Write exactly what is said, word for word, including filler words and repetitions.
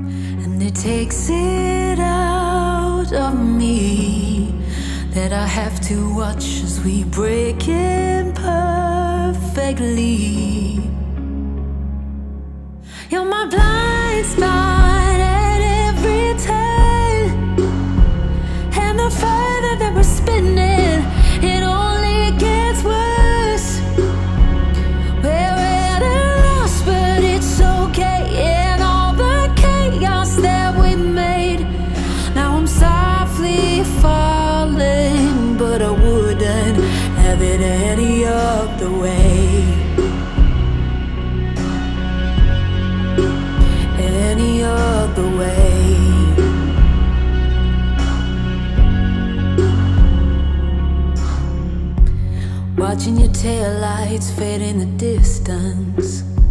and it takes it out of me that I have to watch as we break imperfectly. You're my blind spot at every turn, and the further that we're spinning, it only gets worse. We're at a loss, but it's okay. And all the chaos that we made, now I'm softly falling, but I wouldn't have it any other way. Any other way. Watching your taillights fade in the distance,